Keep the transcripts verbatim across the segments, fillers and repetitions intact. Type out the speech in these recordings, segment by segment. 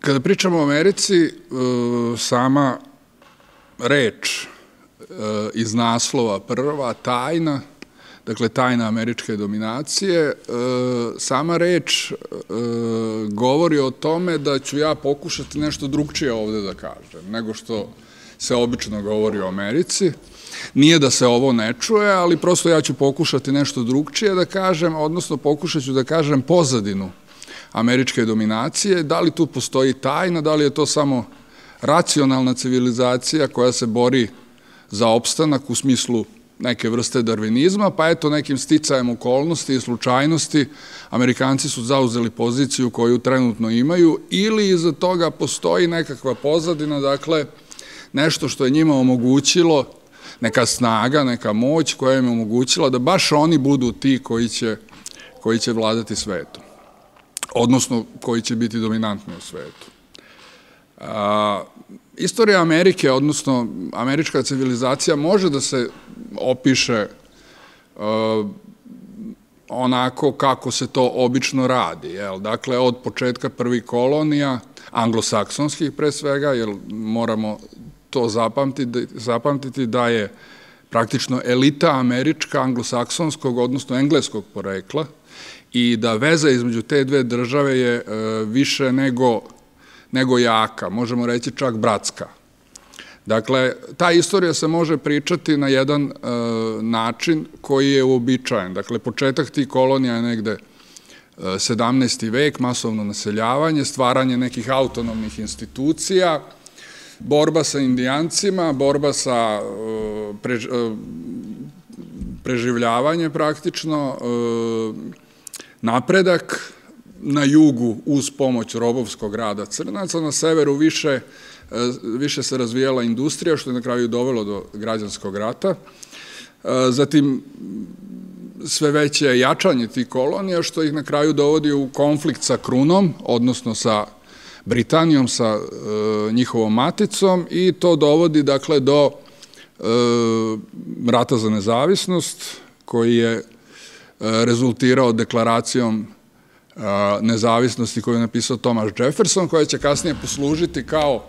Kada pričamo o Americi, sama reč iz naslova prva, tajna, dakle tajna američke dominacije, sama reč govori o tome da ću ja pokušati nešto drugčije ovde da kažem, nego što se obično govori o Americi. Nije da se ovo ne čuje, ali prosto ja ću pokušati nešto drugčije da kažem, odnosno pokušat ću da kažem pozadinu američke dominacije, da li tu postoji tajna, da li je to samo racionalna civilizacija koja se bori za opstanak u smislu neke vrste darvinizma, pa eto nekim sticajem okolnosti i slučajnosti Amerikanci su zauzeli poziciju koju trenutno imaju, ili iza toga postoji nekakva pozadina, dakle nešto što je njima omogućilo, neka snaga, neka moć koja im je omogućila da baš oni budu ti koji će, koji će vladati svetom, odnosno koji će biti dominantni u svetu. A, istorija Amerike, odnosno američka civilizacija, može da se opiše a, onako kako se to obično radi. Jel? Dakle, od početka prvih kolonija, anglosaksonskih pre svega, jer moramo to zapamtiti, zapamtiti da je praktično elita američka, anglosaksonskog, odnosno engleskog porekla, i da veza između te dve države je e, više nego, nego jaka, možemo reći čak bratska. Dakle, ta istorija se može pričati na jedan e, način koji je uobičajen. Dakle, početak tih kolonija je negde e, sedamnaesti vek, masovno naseljavanje, stvaranje nekih autonomnih institucija, borba sa indijancima, borba sa e, prež, e, preživljavanje praktično, e, napredak na jugu uz pomoć robovskog rada Crnaca, na severu više, više se razvijala industrija, što je na kraju dovelo do građanskog rata. Zatim, sve veće jačanje tih kolonija, što ih na kraju dovodi u konflikt sa Krunom, odnosno sa Britanijom, sa njihovom maticom, i to dovodi, dakle, do rata za nezavisnost, koji je rezultirao deklaracijom nezavisnosti koju je napisao Thomas Jefferson, koja će kasnije poslužiti kao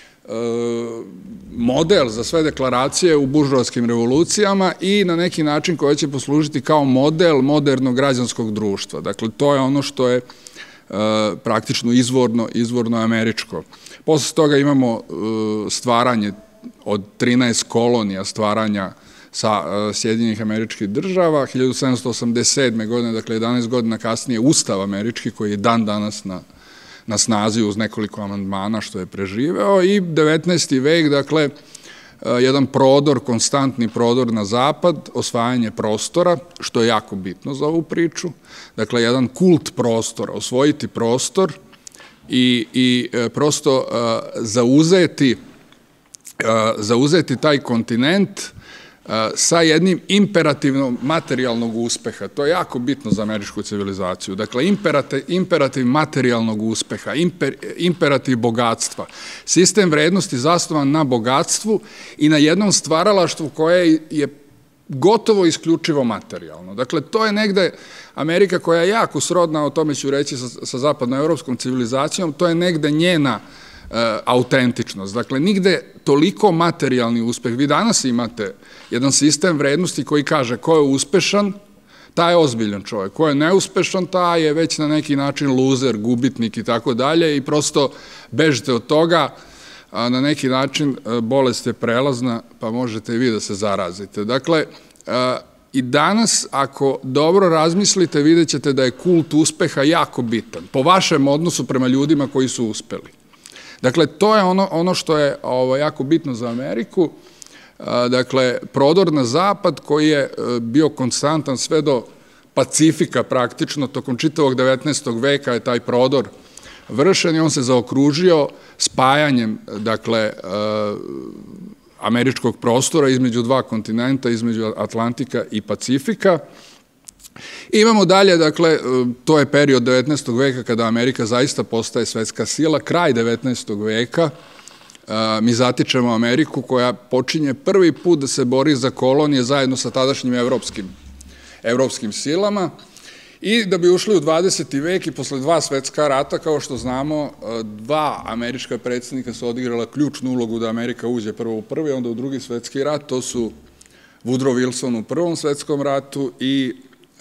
model za sve deklaracije u buržoaskim revolucijama i na neki način koja će poslužiti kao model modernog građanskog društva. Dakle, to je ono što je praktično izvorno, izvorno američko. Posle toga imamo stvaranje od trinaest kolonija, stvaranja sa Sjedinjenih Američkih Država, hiljadu sedamsto osamdeset sedme. godine, dakle jedanaest godina kasnije, Ustav američki koji je dan danas na, na snazi uz nekoliko amandmana što je preživeo, i devetnaesti vek, dakle jedan prodor, konstantni prodor na zapad, osvajanje prostora, što je jako bitno za ovu priču, dakle jedan kult prostora, osvojiti prostor i, i prosto zauzeti, zauzeti taj kontinent sa jednim imperativnom materijalnog uspeha. To je jako bitno za američku civilizaciju. Dakle, imperativ, imperativ materijalnog uspeha, imper, imperativ bogatstva. Sistem vrednosti zasnovan na bogatstvu i na jednom stvaralaštvu koje je gotovo isključivo materijalno. Dakle, to je negde Amerika koja je jako srodna, o tome ću reći, sa, sa zapadnoevropskom civilizacijom, to je negde njena autentičnost. Dakle, nigde toliko materijalni uspeh. Vi danas imate jedan sistem vrednosti koji kaže ko je uspešan, taj je ozbiljan čovjek. Ko je neuspešan, taj je već na neki način luzer, gubitnik i tako dalje, i prosto bežite od toga, a na neki način bolest je prelazna, pa možete i vi da se zarazite. Dakle, i danas, ako dobro razmislite, vidjet ćete da je kult uspeha jako bitan, po vašem odnosu prema ljudima koji su uspeli. Dakle, to je ono, ono što je ovo, jako bitno za Ameriku. Dakle, prodor na zapad koji je bio konstantan sve do Pacifika praktično, tokom čitavog devetnaestog veka je taj prodor vršen i on se zaokružio spajanjem, dakle, američkog prostora između dva kontinenta, između Atlantika i Pacifika. I imamo dalje, dakle, to je period devetnaestog veka kada Amerika zaista postaje svetska sila. Kraj devetnaestog veka, mi zatičemo Ameriku koja počinje prvi put da se bori za kolonije zajedno sa tadašnjim evropskim, evropskim silama. I da bi ušli u dvadeseti vek i posle dva svetska rata, kao što znamo, dva američka predsjednika su odigrala ključnu ulogu da Amerika uđe prvo u prvi, onda u drugi svetski rat, to su Woodrow Wilson u prvom svetskom ratu i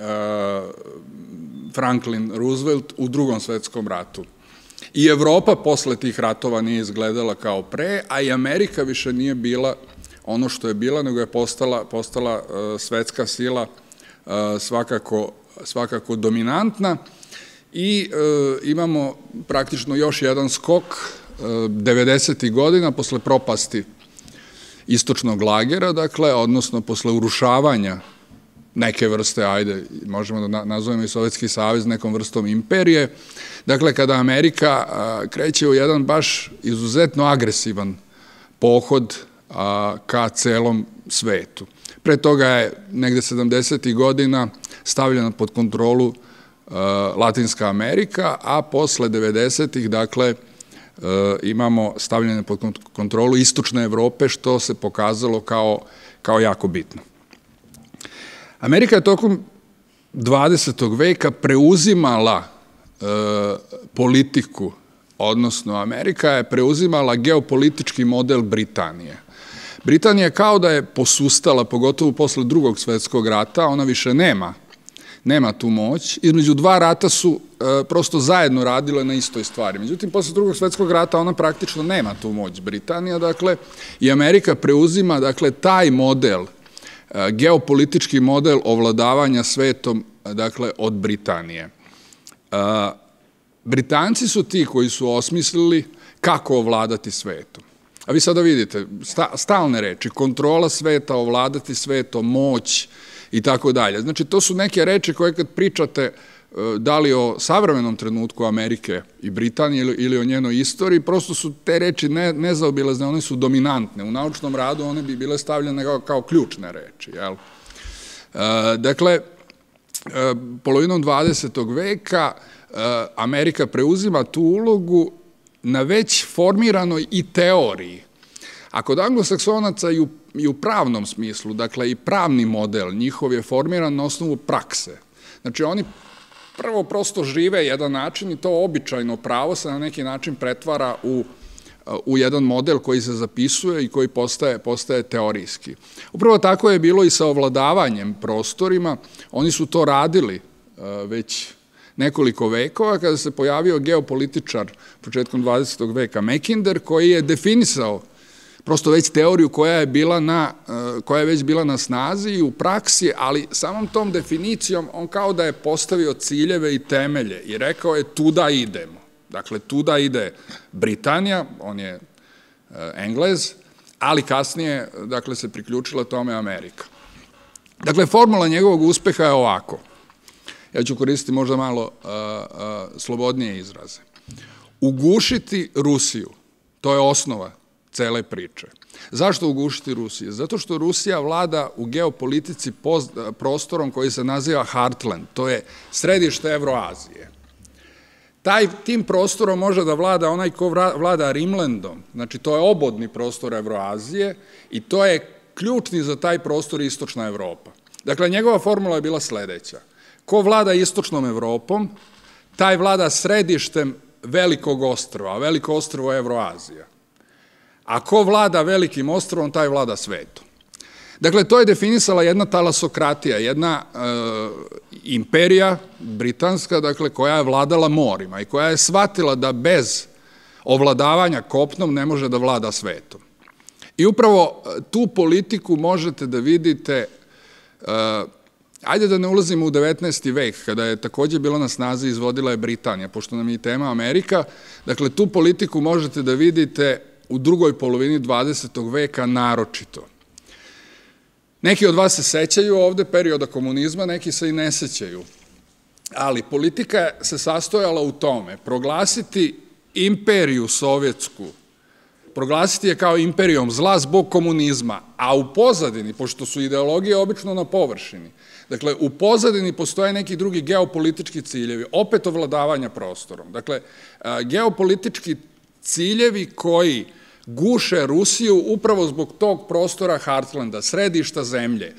Franklin Roosevelt u drugom svetskom ratu. I Evropa posle tih ratova nije izgledala kao pre, a i Amerika više nije bila ono što je bila, nego je postala, postala svetska sila svakako, svakako dominantna i imamo praktično još jedan skok devedesetih godina posle propasti istočnog lagera, dakle, odnosno posle urušavanja neke vrste, ajde, možemo da nazovemo i Sovjetski savez nekom vrstom imperije, dakle, kada Amerika kreće u jedan baš izuzetno agresivan pohod ka celom svetu. Pre toga je negde sedamdesetih godina stavljena pod kontrolu Latinska Amerika, a posle devedesetih, dakle, imamo stavljene pod kontrolu Istočne Evrope, što se pokazalo kao, kao jako bitno. Amerika je tokom dvadesetog veka preuzimala e, politiku, odnosno Amerika je preuzimala geopolitički model Britanije. Britanija kao da je posustala, pogotovo posle drugog svetskog rata, ona više nema, nema tu moć. Između dva rata su e, prosto zajedno radile na istoj stvari. Međutim, posle drugog svetskog rata ona praktično nema tu moć Britanija, dakle, i Amerika preuzima, dakle, taj model, geopolitički model ovladavanja svetom, dakle, od Britanije. Britanci su ti koji su osmislili kako ovladati svetom. A vi sada vidite, stalne reči, kontrola sveta, ovladati svetom, moć i tako dalje. Znači, to su neke reči koje kad pričate da li o savremenom trenutku Amerike i Britanije ili o njenoj istoriji, prosto su te reči nezaobilazne, one su dominantne. U naučnom radu one bi bile stavljene kao ključne reči. Dakle, polovinom dvadesetog veka Amerika preuzima tu ulogu na već formiranoj i teoriji. A kod anglosaksonaca i u pravnom smislu, dakle i pravni model njihov je formiran na osnovu prakse. Znači, oni prvo prosto žive jedan način i to običajno pravo se na neki način pretvara u, u jedan model koji se zapisuje i koji postaje, postaje teorijski. Upravo tako je bilo i sa ovladavanjem prostorima. Oni su to radili već nekoliko vekova kada se pojavio geopolitičar početkom dvadesetog veka Mackinder koji je definisao prosto već teoriju koja je bila na, koja je već bila na snazi i u praksi, ali samom tom definicijom on kao da je postavio ciljeve i temelje i rekao je tuda idemo. Dakle, tuda ide Britanija, on je Englez, ali kasnije, dakle, se priključila tome Amerika. Dakle, formula njegovog uspeha je ovako. Ja ću koristiti možda malo slobodnije izraze. Ugušiti Rusiju, to je osnova cele priče. Zašto ugušiti Rusiju? Zato što Rusija vlada u geopolitici prostorom koji se naziva Heartland, to je središte Evroazije. Taj, tim prostorom može da vlada onaj ko vlada Rimlandom, znači to je obodni prostor Evroazije i to je ključni za taj prostor Istočna Evropa. Dakle, njegova formula je bila sledeća. Ko vlada Istočnom Evropom, taj vlada središtem velikog ostrva, a veliko ostrvo je Evroazija. A ko vlada velikim ostrovom, taj vlada svetom. Dakle, to je definisala jedna talasokratija, jedna imperija britanska, dakle, koja je vladala morima i koja je shvatila da bez ovladavanja kopnom ne može da vlada svetom. I upravo tu politiku možete da vidite, ajde da ne ulazimo u devetnaesti vek, kada je takođe bila na snazi, izvodila je Britanija, pošto nam je i tema Amerika, dakle, tu politiku možete da vidite u drugoj polovini dvadesetog veka naročito. Neki od vas se sećaju ovde perioda komunizma, neki se i ne sećaju. Ali politika se sastojala u tome, proglasiti imperiju sovjetsku, proglasiti je kao imperijom zla zbog komunizma, a u pozadini, pošto su ideologije obično na površini, dakle, u pozadini postoje neki drugi geopolitički ciljevi, opet ovladavanja prostorom. Dakle, geopolitički ciljevi koji guše Rusiju upravo zbog tog prostora Heartlanda, središta zemlje,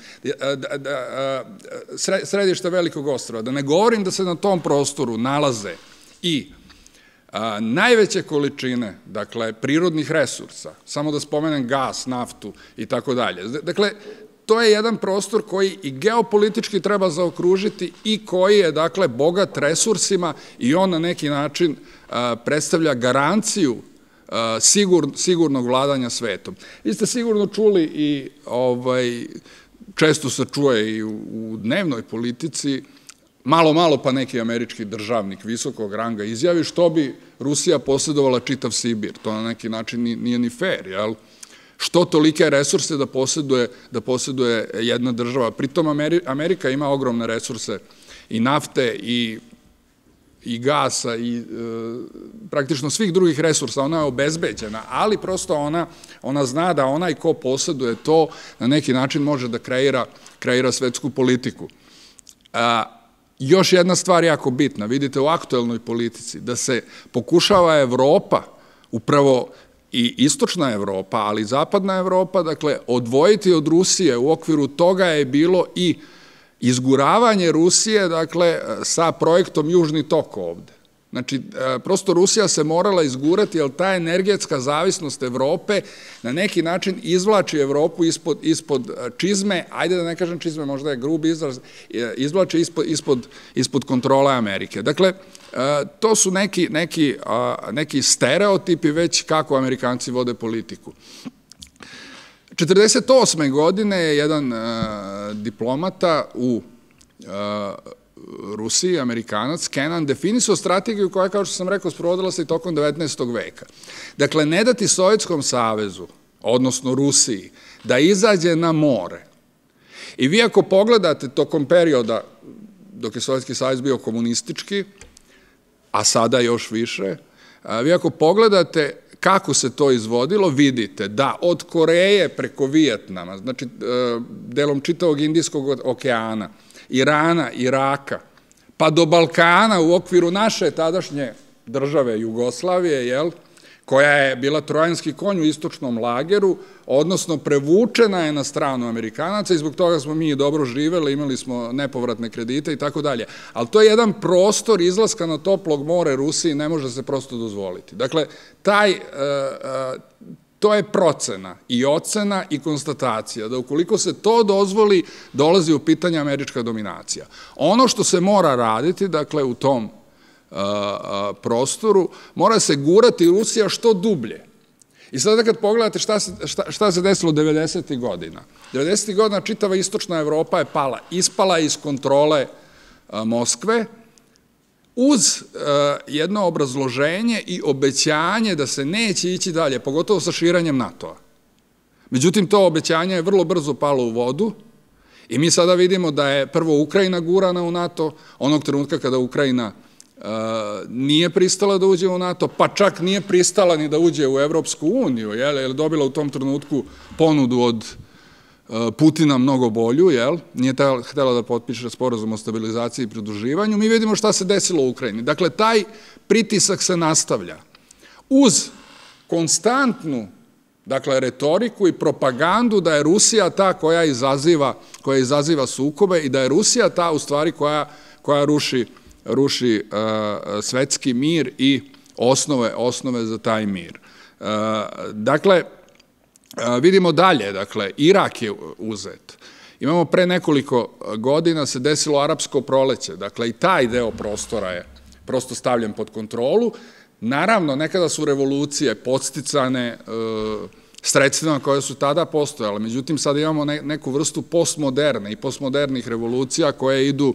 središta Velikog ostrva. Da ne govorim da se na tom prostoru nalaze i najveće količine, dakle, prirodnih resursa, samo da spomenem gas, naftu i tako dalje. Dakle, to je jedan prostor koji i geopolitički treba zaokružiti i koji je, dakle, bogat resursima i on na neki način predstavlja garanciju sigurnog vladanja svetom. Vi ste sigurno čuli i često se čuje i u dnevnoj politici, malo, malo pa neki američki državnik visokog ranga izjavi što bi Rusija posjedovala čitav Sibir. To na neki način nije ni fair, jel? Što tolike resurse da posjeduje jedna država. Pritom Amerika ima ogromne resurse i nafte i gasa i praktično svih drugih resursa. Ona je obezbeđena, ali prosto ona zna da onaj ko posjeduje to na neki način može da kreira svetsku politiku. Još jedna stvar jako bitna, vidite u aktuelnoj politici, da se pokušava Evropa, upravo i istočna Evropa, ali i zapadna Evropa, dakle, odvojiti od Rusije. U okviru toga je bilo i izguravanje Rusije, dakle, sa projektom Južni tok ovde. Znači, prosto Rusija se morala izgurati, jer ta energetska zavisnost Evrope na neki način izvlači Evropu ispod čizme, ajde da ne kažem čizme, možda je grub izraz, izvlači ispod kontrole Amerike. Dakle, to su neki stereotipi već kako Amerikanci vode politiku. četrdeset osme godine je jedan diplomata u Rusiji, Amerikanac, Kennan, definisao strategiju koja, kao što sam rekao, sprovodila se i tokom devetnaestog veka. Dakle, ne dati Sovjetskom savezu, odnosno Rusiji, da izađe na more. I vi ako pogledate tokom perioda dok je Sovjetski savez bio komunistički, a sada još više, vi ako pogledate kako se to izvodilo, vidite da od Koreje preko Vijetnama, znači delom čitavog Indijskog okeana, Irana, Iraka, pa do Balkana u okviru naše tadašnje države Jugoslavije, jel, koja je bila trojanski konj u istočnom lageru, odnosno prevučena je na stranu Amerikanaca i zbog toga smo mi dobro živeli, imali smo nepovratne kredite i tako dalje. Ali to je jedan prostor izlaska na toplog more Rusiji, ne može se prosto dozvoliti. Dakle, taj... To je procena i ocena i konstatacija, da ukoliko se to dozvoli, dolazi u pitanje američka dominacija. Ono što se mora raditi, dakle, u tom prostoru, mora se gurati Rusija što dublje. I sada kad pogledate šta se desilo devedesetih godina. devedesetih godina čitava istočna Evropa je pala, ispala iz kontrole Moskve, uz jedno obrazloženje i obećanje da se neće ići dalje, pogotovo sa širanjem NATO-a. Međutim, to obećanje je vrlo brzo palo u vodu i mi sada vidimo da je prvo Ukrajina gurana u NATO, onog trenutka kada Ukrajina nije pristala da uđe u NATO, pa čak nije pristala ni da uđe u Evropsku uniju, jer je dobila u tom trenutku ponudu od Putina mnogo bolju, jel? Nije htjela da potpiše sporazum o stabilizaciji i pridruživanju. Mi vidimo šta se desilo u Ukrajini. Dakle, taj pritisak se nastavlja. Uz konstantnu, dakle, retoriku i propagandu da je Rusija ta koja izaziva sukobe i da je Rusija ta, u stvari, koja ruši svetski mir i osnove za taj mir. Dakle, vidimo dalje, dakle, Irak je uzet. Imamo pre nekoliko godina se desilo arapsko proleće, dakle, i taj deo prostora je prosto stavljen pod kontrolu. Naravno, nekada su revolucije podsticane sredstvima koje su tada postojale, međutim, sad imamo neku vrstu postmoderne i postmodernih revolucija koje idu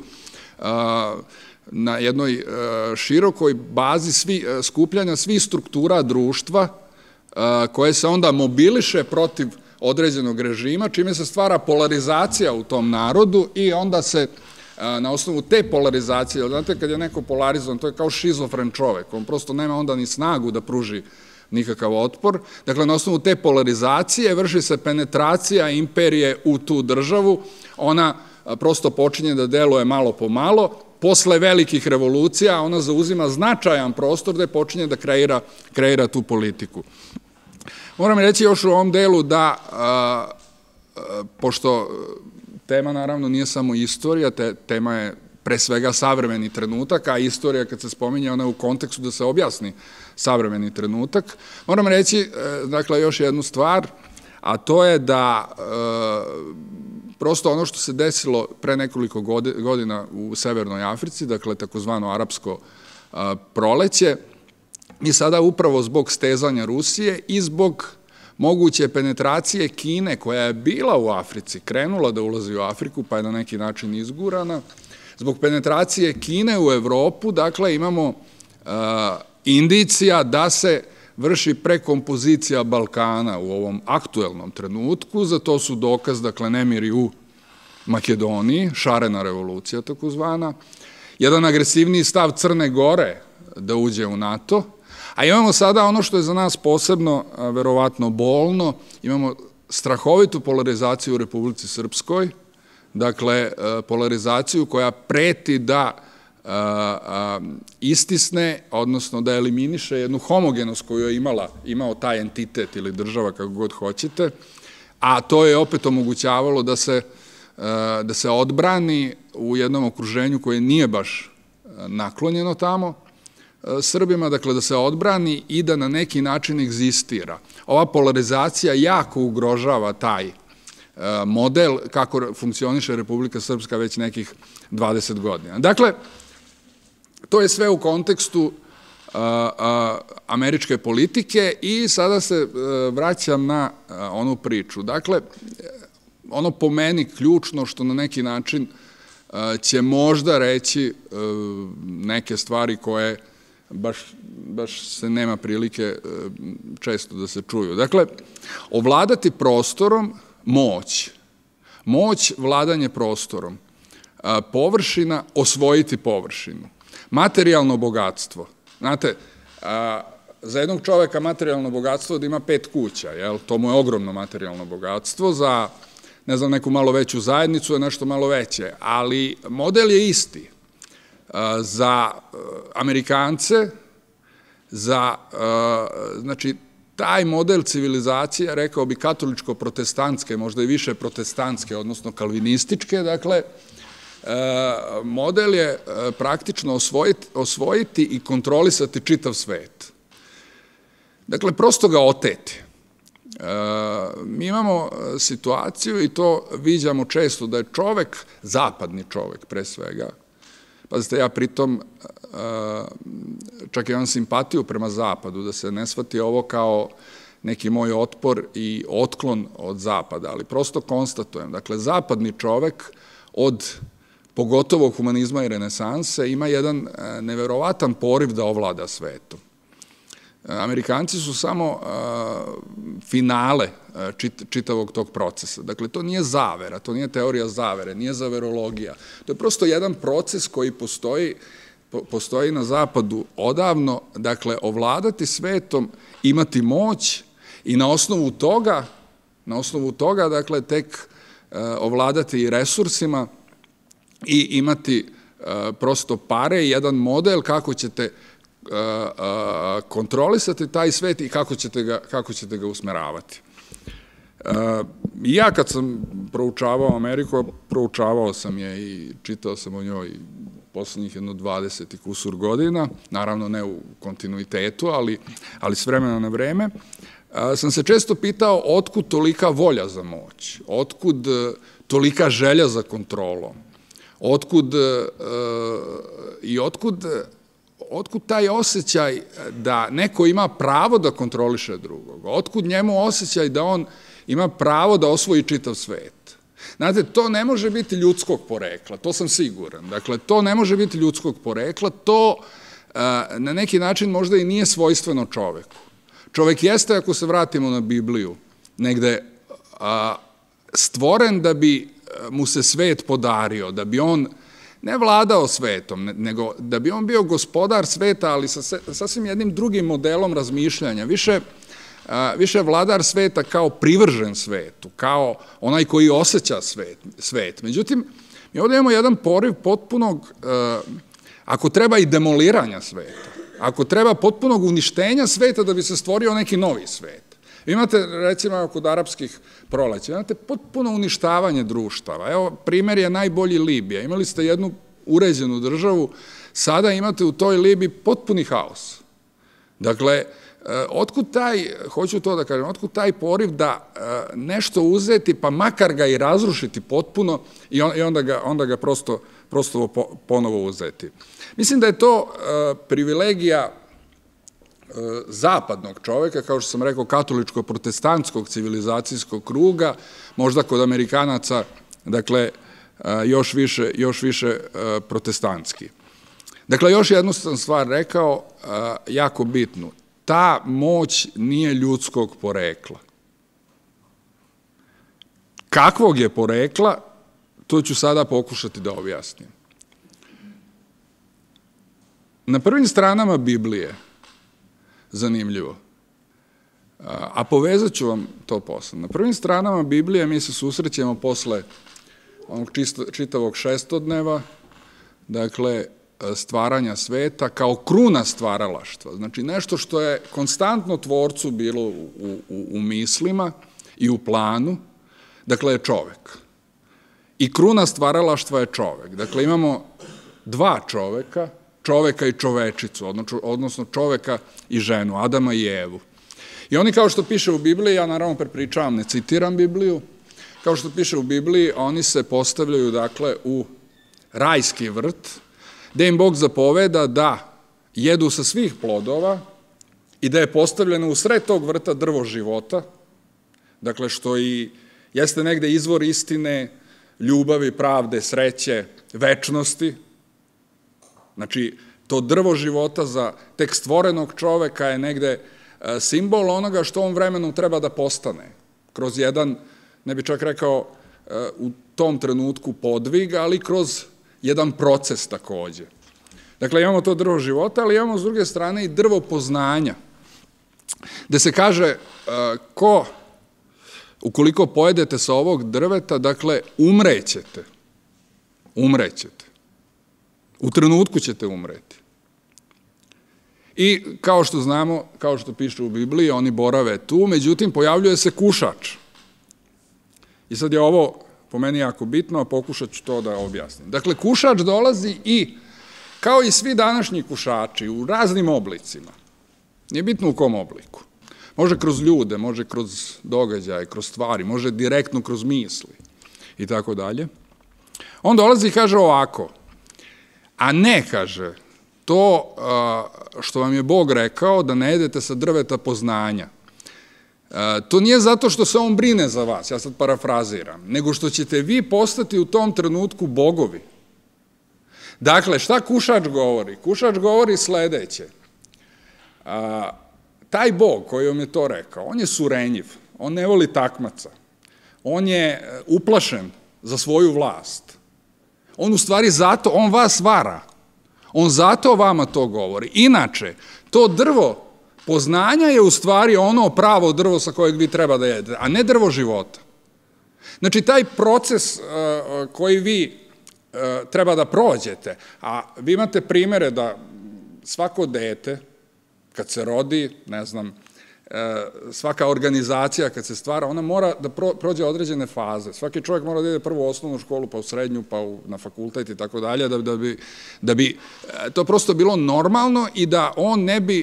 na jednoj širokoj bazi skupljanja svih struktura društva, koje se onda mobiliše protiv određenog režima, čime se stvara polarizacija u tom narodu i onda se na osnovu te polarizacije, znate, kad je neko polarizovan, to je kao šizofren čovek, on prosto nema onda ni snagu da pruži nikakav otpor. Dakle, na osnovu te polarizacije vrši se penetracija imperije u tu državu, ona prosto počinje da deluje malo po malo, posle velikih revolucija ona zauzima značajan prostor gde počinje da kreira tu politiku. Moram reći još u ovom delu da, pošto tema naravno nije samo istorija, tema je pre svega savremeni trenutak, a istorija kad se spominje ona je u kontekstu da se objasni savremeni trenutak, moram reći, dakle, još jednu stvar, a to je da prosto ono što se desilo pre nekoliko godina u Severnoj Africi, dakle, takozvano arapsko proleće, mi sada upravo zbog stezanja Rusije i zbog moguće penetracije Kine, koja je bila u Africi, krenula da ulazi u Afriku, pa je na neki način izgurana, zbog penetracije Kine u Evropu, dakle, imamo indicija da se vrši prekompozicija Balkana u ovom aktuelnom trenutku, za to su dokaz, dakle, nemiri u Makedoniji, šarena revolucija takozvana, jedan agresivniji stav Crne Gore da uđe u NATO, a imamo sada ono što je za nas posebno, verovatno bolno, imamo strahovitu polarizaciju u Republici Srpskoj, dakle, polarizaciju koja preti da istisne, odnosno da eliminiše jednu homogenost koju je imao taj entitet ili država, kako god hoćete, a to je opet omogućavalo da se da se odbrani u jednom okruženju koje nije baš naklonjeno tamo Srbima, dakle da se odbrani i da na neki način egzistira. Ova polarizacija jako ugrožava taj model kako funkcioniše Republika Srpska već nekih dvadeset godina. Dakle, to je sve u kontekstu američke politike i sada se vraćam na onu priču. Dakle, ono po meni ključno što na neki način će možda reći neke stvari koje baš se nema prilike često da se čuju. Dakle, ovladati prostorom, moć, moć vladanje prostorom, površina, osvojiti površinu, materijalno bogatstvo. Znate, za jednog čoveka materijalno bogatstvo da ima pet kuća, to mu je ogromno materijalno bogatstvo, za, ne znam, neku malo veću zajednicu je nešto malo veće, ali model je isti. Za Amerikance, za, znači, taj model civilizacije, rekao bi katoličko-protestantske, možda i više protestantske, odnosno kalvinističke, dakle, model je praktično osvojiti i kontrolisati čitav svet. Dakle, prosto ga oteti. Mi imamo situaciju i to viđamo često da je čovek, zapadni čovek pre svega, pazite, ja pritom čak imam simpatiju prema zapadu, da se ne shvati ovo kao neki moj otpor i otklon od zapada, ali prosto konstatujem. Dakle, zapadni čovek od pogotovo humanizma i renesanse ima jedan neverovatan poriv da ovlada svetom. Amerikanci su samo finale čitavog tog procesa. Dakle, to nije zavera, to nije teorija zavere, nije zaverologija. To je prosto jedan proces koji postoji, postoji na zapadu odavno, dakle, ovladati svetom, imati moć i na osnovu toga, na osnovu toga, dakle, tek ovladati i resursima i imati prosto pare i jedan model kako ćete kontrolisati taj svet i kako ćete ga usmeravati. Ja kad sam proučavao Ameriku, proučavao sam je i čitao sam o njoj poslednjih jedno dvadeset i kusur godina, naravno ne u kontinuitetu, ali s vremena na vreme, sam se često pitao otkud tolika volja za moć, otkud tolika želja za kontrolom, otkud i otkud otkud taj osjećaj da neko ima pravo da kontroliše drugog, otkud njemu osjećaj da on ima pravo da osvoji čitav svet. Znate, to ne može biti ljudskog porekla, to sam siguran. Dakle, to ne može biti ljudskog porekla, to na neki način možda i nije svojstveno čoveku. Čovek jeste, ako se vratimo na Bibliju, negde stvoren da bi mu se svet podario, da bi on ne vladao svetom, nego da bi on bio gospodar sveta, ali sa sasvim jednim drugim modelom razmišljanja, više vladar sveta kao privržen svetu, kao onaj koji osjeća svet. Međutim, mi ovdje imamo jedan poriv potpunog, ako treba i demoliranja sveta, ako treba potpunog uništenja sveta da bi se stvorio neki novi svet. Imate, recimo, kod arapskih proleća, imate potpuno uništavanje društava. Evo, primjer je najbolji Libija. Imali ste jednu uređenu državu, sada imate u toj Libiji potpuni haos. Dakle, otkud taj, hoću to da kažem, otkud taj poriv da nešto uzeti, pa makar ga i razrušiti potpuno i onda ga prosto ponovo uzeti. Mislim da je to privilegija zapadnog čoveka, kao što sam rekao, katoličko-protestantskog civilizacijskog kruga, možda kod Amerikanaca, dakle, još više, još više protestantski. Dakle, još jednu sam stvar rekao, jako bitnu. Ta moć nije ljudskog porekla. Kakvog je porekla, to ću sada pokušati da objasnim. Na prvim stranama Biblije, zanimljivo, a povezat ću vam to posle, na prvim stranama Biblije mi se susrećemo posle onog čitavog šestodneva, dakle, stvaranja sveta kao kruna stvaralaštva. Znači, nešto što je konstantno tvorcu bilo u, u, u mislima i u planu, dakle, je čovek. I kruna stvaralaštva je čovek. Dakle, imamo dva čoveka, čoveka i čovečicu, odnosno čoveka i ženu, Adama i Evu. I oni, kao što piše u Bibliji, ja naravno prepričavam, ne citiram Bibliju, kao što piše u Bibliji, oni se postavljaju, dakle, u rajski vrt, gde im Bog zapoveda da jedu sa svih plodova i da je postavljeno u sred tog vrta drvo života, dakle, što i jeste negde izvor istine, ljubavi, pravde, sreće, večnosti. Znači, to drvo života za tek stvorenog čoveka je negde simbol onoga što on vremenom treba da postane. Kroz jedan, ne bi čak rekao u tom trenutku podvig, ali kroz jedan proces takođe. Dakle, imamo to drvo života, ali imamo s druge strane i drvo poznanja, gde se kaže ko, ukoliko pojedete sa ovog drveta, dakle, umrećete. Umrećete. U trenutku ćete umreti. I kao što znamo, kao što piše u Bibliji, oni borave tu, međutim, pojavljuje se kušač. I sad je ovo po meni jako bitno, a pokušat ću to da objasnim. Dakle, kušač dolazi i, kao i svi današnji kušači, u raznim oblicima. Nije bitno u kom obliku. Može kroz ljude, može kroz događaje, kroz stvari, može direktno kroz misli i tako dalje. On dolazi i kaže ovako, a ne kaže to što vam je Bog rekao da ne jedete sa drveta poznanja. To nije zato što se on brine za vas, ja sad parafraziram, nego što ćete vi postati u tom trenutku bogovi. Dakle, šta kušač govori? Kušač govori sledeće. Taj Bog koji vam je to rekao, on je surenjiv, on ne voli takmaca, on je uplašen za svoju vlast. On u stvari zato, on vas vara, on zato vama to govori. Inače, to drvo poznanja je u stvari ono pravo drvo sa kojeg vi treba da jedete, a ne drvo života. Znači, taj proces koji vi treba da prođete, a vi imate primere da svako dete, kad se rodi, ne znam, svaka organizacija kad se stvara, ona mora da prođe određene faze. Svaki čovjek mora da ide prvo u osnovnu školu, pa u srednju, pa na fakultet i tako dalje, da bi to prosto bilo normalno i da on ne bi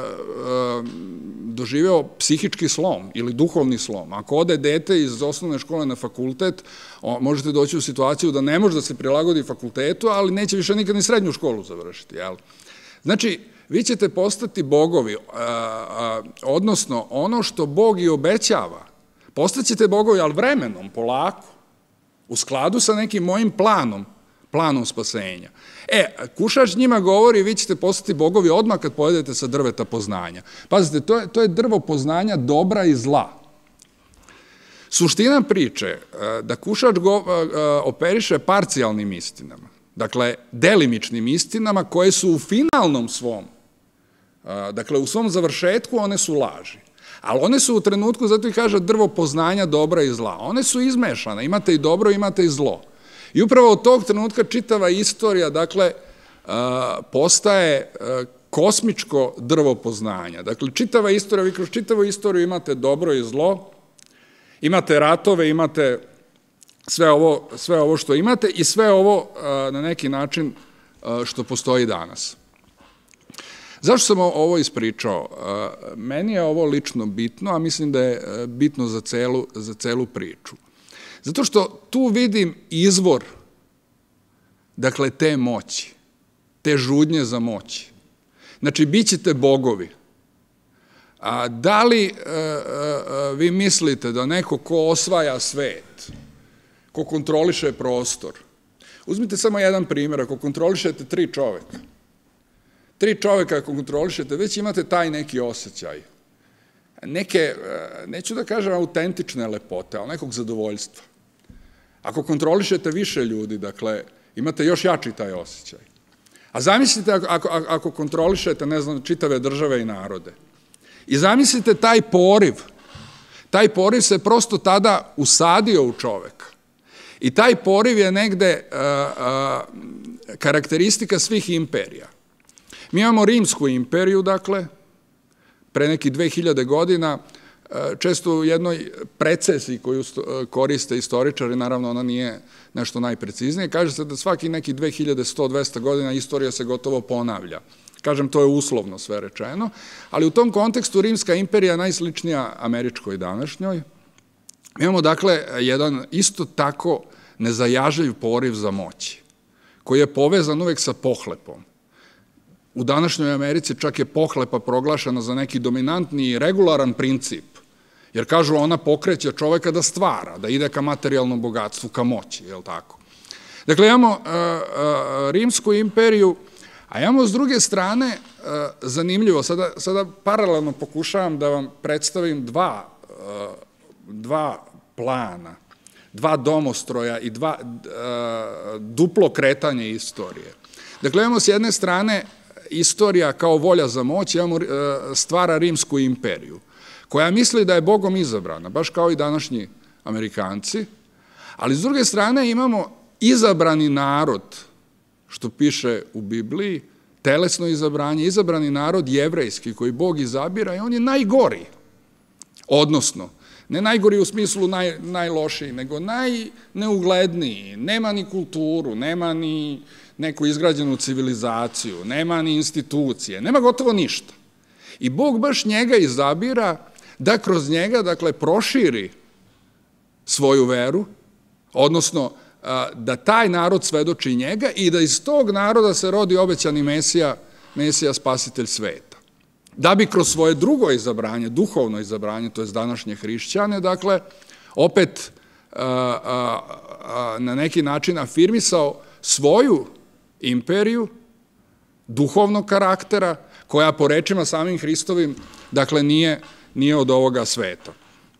doživeo psihički slom ili duhovni slom. Ako ode dete iz osnovne škole na fakultet, možete doći u situaciju da ne može da se prilagodi fakultetu, ali neće više nikad ni srednju školu završiti. Znači, vi ćete postati bogovi, odnosno ono što Bog i obećava. Postaćete bogovi, ali vremenom, polako, u skladu sa nekim mojim planom, planom spasenja. E, kušač njima govori, vi ćete postati bogovi odmah kad pojedete sa drveta poznanja. Pazite, to je drvo poznanja dobra i zla. Suština priče da kušač operiše parcijalnim istinama, dakle, delimičnim istinama koje su u finalnom svom, dakle, u svom završetku one su laži. Ali one su u trenutku, zato i kaže drvo poznanja dobra i zla. One su izmešane, imate i dobro, imate i zlo. I upravo od tog trenutka čitava istorija, dakle, postaje kosmičko drvo poznanja. Dakle, čitava istorija, vi kroz čitavu istoriju imate dobro i zlo, imate ratove, imate sve ovo, sve ovo što imate i sve ovo na neki način što postoji danas. Zašto sam ovo ispričao? Meni je ovo lično bitno, a mislim da je bitno za celu, za celu priču. Zato što tu vidim izvor, dakle, te moći, te žudnje za moći. Znači, bit ćete bogovi. A da li vi mislite da neko ko osvaja svet, ko kontroliše prostor, uzmite samo jedan primjer, ako kontrolišete tri čoveka, tri čoveka ako kontrolišete, već imate taj neki osjećaj, neke, neću da kažem autentične lepote, ali nekog zadovoljstva. Ako kontrolišete više ljudi, dakle, imate još jači taj osjećaj. A zamislite ako, ako kontrolišete, ne znam, čitave države i narode. I zamislite taj poriv. Taj poriv se prosto tada usadio u čoveka. I taj poriv je negde a, a, karakteristika svih imperija. Mi imamo Rimsku imperiju, dakle, pre nekih dve hiljade godina, često u jednoj precesiji koju koriste istoričari, naravno ona nije nešto najpreciznije, kaže se da svaki neki dve hiljade sto do dvesta godina istorija se gotovo ponavlja. Kažem, to je uslovno sve rečeno, ali u tom kontekstu Rimska imperija je najsličnija američkoj današnjoj. Imamo, dakle, jedan isto tako nezajažljiv poriv za moći, koji je povezan uvek sa pohlepom. U današnjoj Americi čak je pohlepa proglašena za neki dominantni i regularan princip, jer kažu ona pokreće čoveka da stvara, da ide ka materijalnom bogatstvu, ka moći, je li tako? Dakle, imamo uh, uh, Rimsku imperiju, a imamo s druge strane, uh, zanimljivo, sada, sada paralelno pokušavam da vam predstavim dva, uh, dva plana, dva domostroja i dva uh, duplo kretanje istorije. Dakle, imamo s jedne strane istorija kao volja za moć, imamo uh, stvara Rimsku imperiju, koja misli da je Bogom izabrana, baš kao i današnji Amerikanci, ali s druge strane imamo izabrani narod, što piše u Bibliji, telesno izabranje, izabrani narod jevrejski koji Bog izabira i on je najgori, odnosno, ne najgori u smislu naj, najlošiji, nego najneugledniji, nema ni kulturu, nema ni neku izgrađenu civilizaciju, nema ni institucije, nema gotovo ništa. I Bog baš njega izabira da kroz njega, dakle, proširi svoju veru, odnosno da taj narod svedoči njega i da iz tog naroda se rodi obećani Mesija, Mesija spasitelj sveta. Da bi kroz svoje drugo izabranje, duhovno izabranje, to je današnje hrišćane, dakle, opet a, a, a, na neki način afirmisao svoju imperiju duhovnog karaktera, koja po rečima samim Hristovim, dakle, nije, nije od ovoga sveta.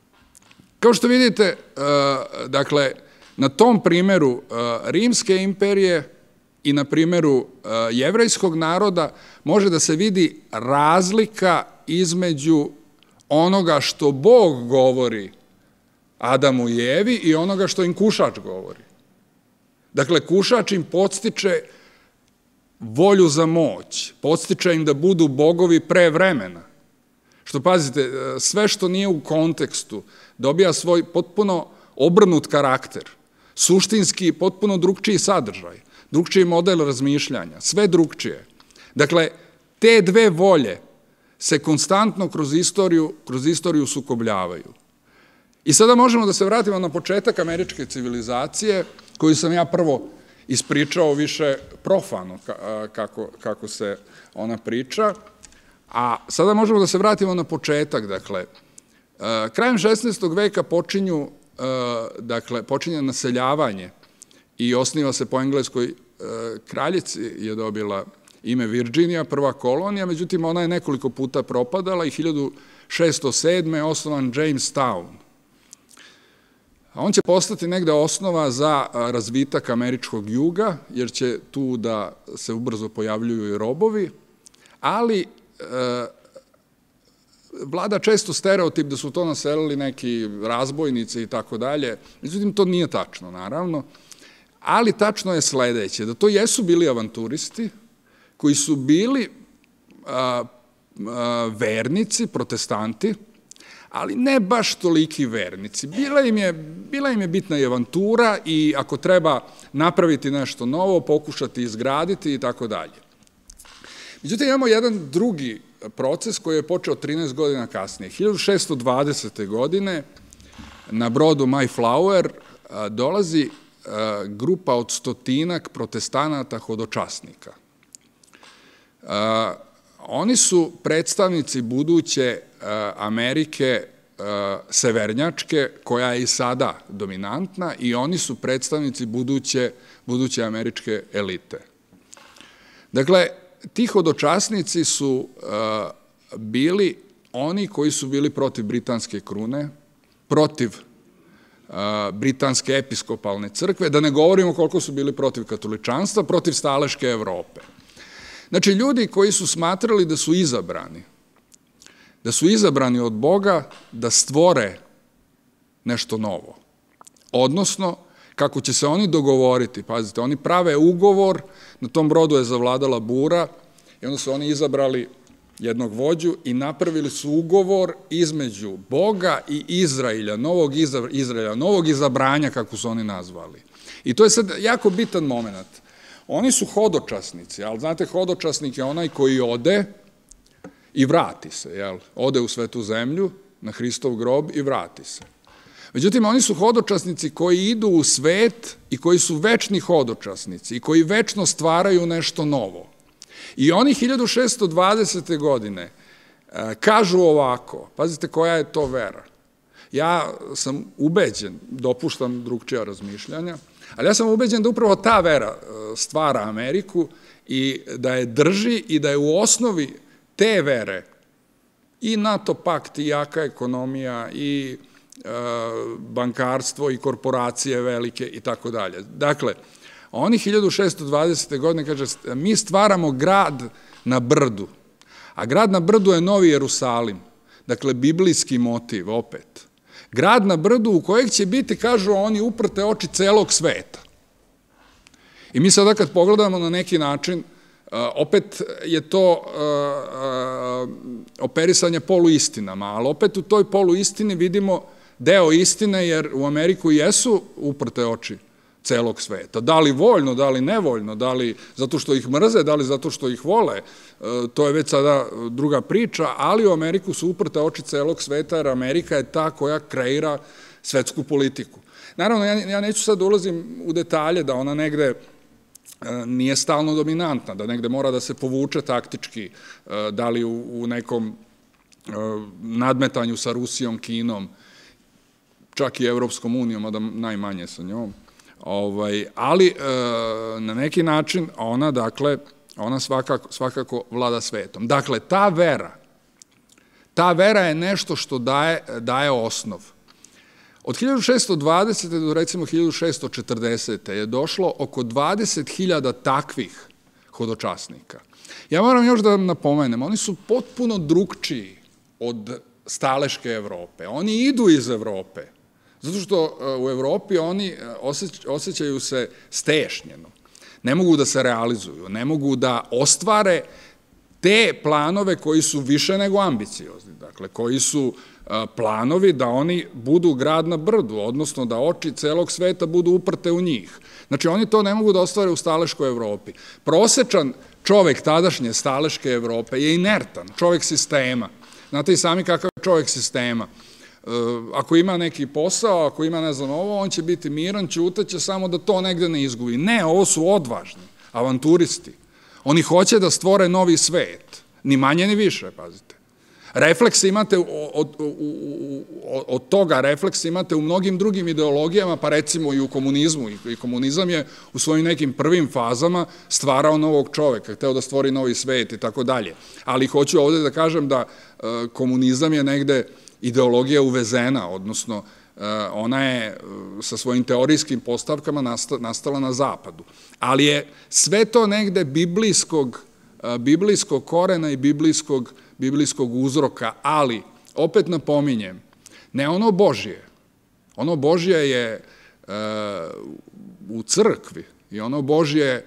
Kao što vidite, dakle, na tom primeru Rimske imperije i na primeru jevrejskog naroda može da se vidi razlika između onoga što Bog govori Adamu i Evi i onoga što im kušač govori. Dakle, kušač im podstiče volju za moć, podstiče im da budu bogovi pre vremena. Što, pazite, sve što nije u kontekstu dobija svoj potpuno obrnut karakter, suštinski potpuno drugčiji sadržaj, drugčiji model razmišljanja, sve drugčije. Dakle, te dve volje se konstantno kroz istoriju, kroz istoriju sukobljavaju. I sada možemo da se vratimo na početak američke civilizacije, koju sam ja prvo ispričao više profano, kako, kako se ona priča, a sada možemo da se vratimo na početak. Dakle, krajem šesnaestog veka počinju, dakle, počinje naseljavanje i osniva se po engleskoj kraljici je dobila ime Virginija, prva kolonija, međutim ona je nekoliko puta propadala i hiljadu šesto sedme je osnovan Jamestown. On će postati negde osnova za razvitak američkog juga, jer će tu da se ubrzo pojavljuju i robovi, ali vlada često stereotip da su to naselili neki razbojnici i tako dalje, međutim to nije tačno, naravno, ali tačno je sledeće, da to jesu bili avanturisti koji su bili vernici, protestanti, ali ne baš toliki vernici. Bila im je, bila im je bitna i avantura i ako treba napraviti nešto novo, pokušati izgraditi i tako dalje. Međutim, imamo jedan drugi proces koji je počeo trinaest godina kasnije. hiljadu šeststo dvadesete. godine na brodu Mayflower dolazi grupa od stotinak protestanata hodočasnika. Oni su predstavnici buduće Amerike severnjačke, koja je i sada dominantna, i oni su predstavnici buduće, buduće američke elite. Dakle, ti hodočasnici su bili oni koji su bili protiv britanske krune, protiv britanske episkopalne crkve, da ne govorimo koliko su bili protiv katoličanstva, protiv staleške Evrope. Znači, ljudi koji su smatrali da su izabrani, da su izabrani od Boga da stvore nešto novo. Odnosno, kako će se oni dogovoriti, pazite, oni prave ugovor, na tom brodu je zavladala bura i onda su oni izabrali jednog vođu i napravili su ugovor između Boga i Izraelja, novog Izraelja, novog izabranja, kako su oni nazvali. I to je sad jako bitan moment. Oni su hodočasnici, ali znate, hodočasnik je onaj koji ode i vrati se, jel? Ode u svetu zemlju, na Hristov grob i vrati se. Međutim, oni su hodočasnici koji idu u svet i koji su večni hodočasnici i koji večno stvaraju nešto novo. I oni hiljadu šeststo dvadesete. godine kažu ovako, pazite koja je to vera. Ja sam ubeđen, dopuštam drugčija razmišljanja, ali ja sam ubeđen da upravo ta vera stvara Ameriku i da je drži i da je u osnovi te vere i NATO pakt i jaka ekonomija i bankarstvo i korporacije velike i tako dalje. Dakle, oni hiljadu šeststo dvadesete. godine kaže, mi stvaramo grad na brdu, a grad na brdu je Novi Jerusalim, dakle, biblijski motiv opet. Grad na brdu u kojeg će biti, kažu oni, uprte oči celog sveta. I mi sada kad pogledamo na neki način, opet je to operisanje poluistinama, ali opet u toj poluistini vidimo deo istine, jer u Ameriku jesu uprte oči celog sveta. Da li voljno, da li nevoljno, da li zato što ih mrze, da li zato što ih vole, to je već sada druga priča, ali u Ameriku su uprte oči celog sveta, jer Amerika je ta koja kreira svetsku politiku. Naravno, ja neću sad ulazim u detalje da ona negde nije stalno dominantna, da negde mora da se povuče taktički, da li u nekom nadmetanju sa Rusijom, Kinom, čak i Evropskom unijom, a da najmanje sa njom. Ali na neki način ona, dakle, ona svakako vlada svetom. Dakle, ta vera, ta vera je nešto što daje osnov. Od hiljadu šeststo dvadesete. do recimo hiljadu šeststo četrdesete. je došlo oko dvadeset hiljada takvih hodočasnika. Ja moram još da vam napomenem, oni su potpuno drugčiji od staleške Evrope. Oni idu iz Evrope, zato što u Evropi oni osjećaju se stešnjeno. Ne mogu da se realizuju, ne mogu da ostvare te planove koji su više nego ambiciozni, dakle, koji su planovi da oni budu grad na brdu, odnosno da oči celog sveta budu uprte u njih. Znači, oni to ne mogu da ostvare u staleškoj Evropi. Prosečan čovek tadašnje staleške Evrope je inertan, čovek sistema. Znate i sami kakav je čovek sistema. Ako ima neki posao, ako ima ne znam ovo, on će biti miran, ćutaće samo da to negde ne izgubi. Ne, ovo su odvažni, avanturisti. Oni hoće da stvore novi svet, ni manje ni više, pazite. Refleks imate od toga, refleks imate u mnogim drugim ideologijama, pa recimo i u komunizmu. I komunizam je u svojim nekim prvim fazama stvarao novog čoveka, hteo da stvori novi svet i tako dalje. Ali hoću ovde da kažem da komunizam je negde ideologija uvezena, odnosno ona je sa svojim teorijskim postavkama nastala na zapadu. Ali je sve to negde biblijskog biblijskog korena i biblijskog uzroka, ali, opet napominjem, ne ono Božje. Ono Božje je u crkvi i ono Božje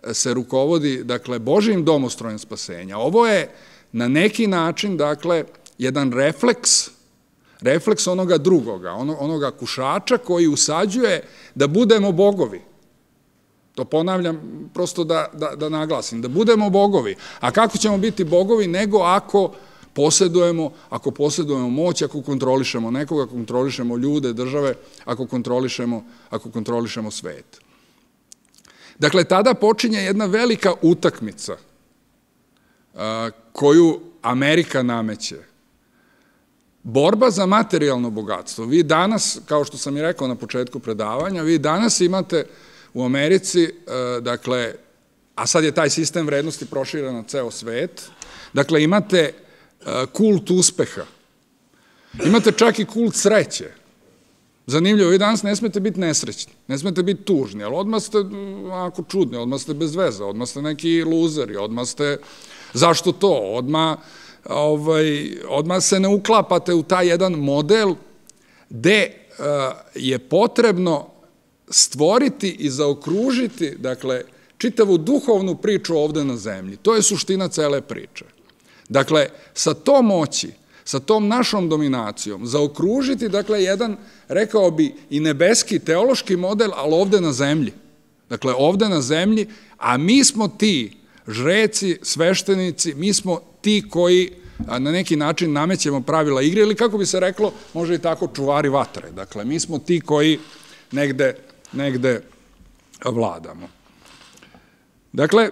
se rukovodi, dakle, Božijim domostrojem spasenja. Ovo je na neki način, dakle, jedan refleks, refleks onoga drugoga, onoga kušača koji usađuje da budemo bogovi. To ponavljam prosto da, da, da naglasim, da budemo bogovi. A kako ćemo biti bogovi nego ako posjedujemo, ako posjedujemo moć, ako kontrolišemo nekoga, ako kontrolišemo ljude, države, ako kontrolišemo, ako kontrolišemo svet. Dakle, tada počinje jedna velika utakmica a, koju Amerika nameće. Borba za materijalno bogatstvo. Vi danas, kao što sam i rekao na početku predavanja, vi danas imate u Americi, dakle, a sad je taj sistem vrednosti proširen na ceo svet, dakle, imate kult uspeha, imate čak i kult sreće. Zanimljivo, vi danas ne smete biti nesrećni, ne smete biti tužni, ali odmah ste onako čudni, odmah ste bez veze, odmah ste neki luzeri, odmah ste, zašto to, odmah, ovaj, odmah se ne uklapate u taj jedan model gde je potrebno stvoriti i zaokružiti, dakle, čitavu duhovnu priču ovde na zemlji. To je suština cele priče. Dakle, sa tom moći, sa tom našom dominacijom, zaokružiti, dakle, jedan, rekao bi, i nebeski teološki model, ali ovde na zemlji. Dakle, ovde na zemlji, a mi smo ti, žreci, sveštenici, mi smo ti koji na neki način namećemo pravila igre, ili kako bi se reklo, može i tako, čuvari vatre. Dakle, mi smo ti koji negde negde vladamo. Dakle,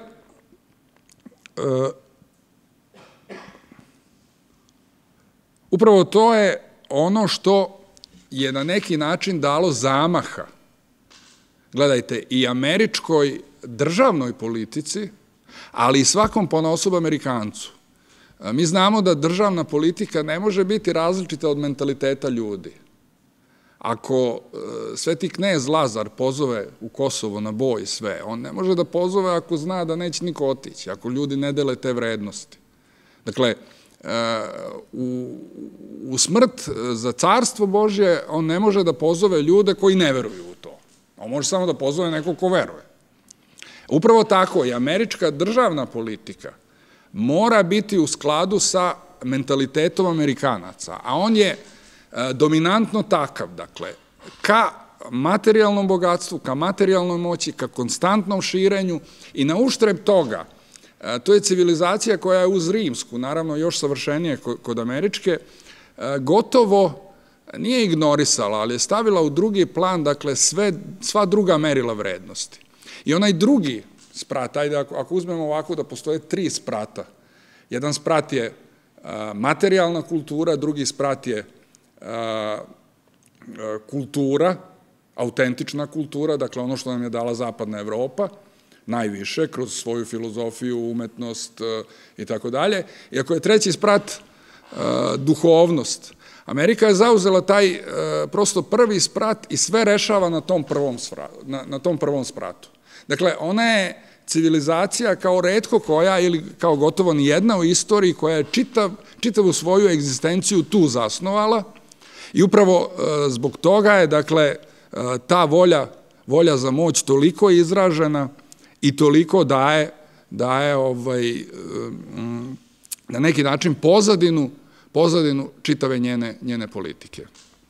upravo to je ono što je na neki način dalo zamaha, gledajte, i američkoj državnoj politici, ali i svakom ponaosob Amerikancu. Mi znamo da državna politika ne može biti različita od mentaliteta ljudi. Ako sveti knez Lazar pozove u Kosovo na boj sve, on ne može da pozove ako zna da neće niko otići, ako ljudi ne dele te vrednosti. Dakle, u, u smrt za carstvo Božje on ne može da pozove ljude koji ne veruju u to. On može samo da pozove neko ko veruje. Upravo tako i američka državna politika mora biti u skladu sa mentalitetom Amerikanaca, a on je dominantno takav, dakle, ka materijalnom bogatstvu, ka materijalnoj moći, ka konstantnom širenju i na uštreb toga, to je civilizacija koja je uz rimsku, naravno još savršenije kod američke, gotovo nije ignorisala, ali je stavila u drugi plan, dakle, sve, sva druga merila vrednosti. I onaj drugi sprat, ajde, ako, ako uzmemo ovako da postoje tri sprata, jedan sprat je a, materijalna kultura, drugi sprat je a, a, kultura, autentična kultura, dakle ono što nam je dala zapadna Evropa, najviše, kroz svoju filozofiju, umetnost i tako dalje. I ako je treći sprat a, duhovnost, Amerika je zauzela taj a, prosto prvi sprat i sve rešava na tom prvom, na, na tom prvom spratu. Dakle, ona je civilizacija kao retko koja, ili kao gotovo nijedna u istoriji, koja je čitav, čitavu svoju egzistenciju tu zasnovala i upravo e, zbog toga je, dakle, e, ta volja, volja za moć toliko izražena i toliko daje, daje ovaj, e, na neki način pozadinu, pozadinu čitave njene, njene politike.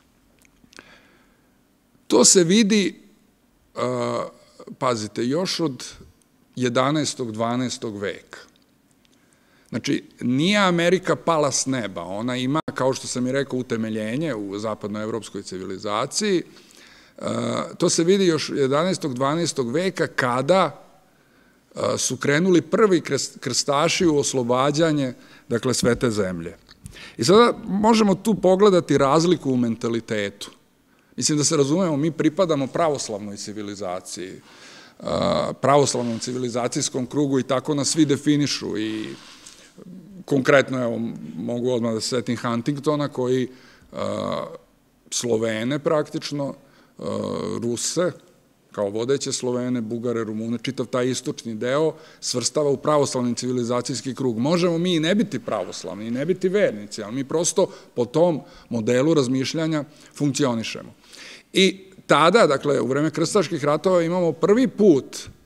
To se vidi, e, pazite, još od jedanaestog dvanaestog veka. Znači, nije Amerika pala s neba, ona ima, kao što sam i rekao, utemeljenje u zapadnoevropskoj civilizaciji. To se vidi još jedanaestog dvanaestog veka kada su krenuli prvi krstaši u oslobađanje, dakle, svete zemlje. I sada možemo tu pogledati razliku u mentalitetu. Mislim da se razumemo, mi pripadamo pravoslavnoj civilizaciji, pravoslavnom civilizacijskom krugu i tako nas svi definišu i konkretno, evo, mogu odmah da se setim Huntingtona koji Slovene praktično, Ruse, kao vodeće Slovene, Bugare, Rumune, čitav taj istočni deo svrstava u pravoslavni civilizacijski krug. Možemo mi i ne biti pravoslavni i ne biti vernici, ali mi prosto po tom modelu razmišljanja funkcionišemo. I tada, dakle, u vreme krstaških ratova imamo prvi put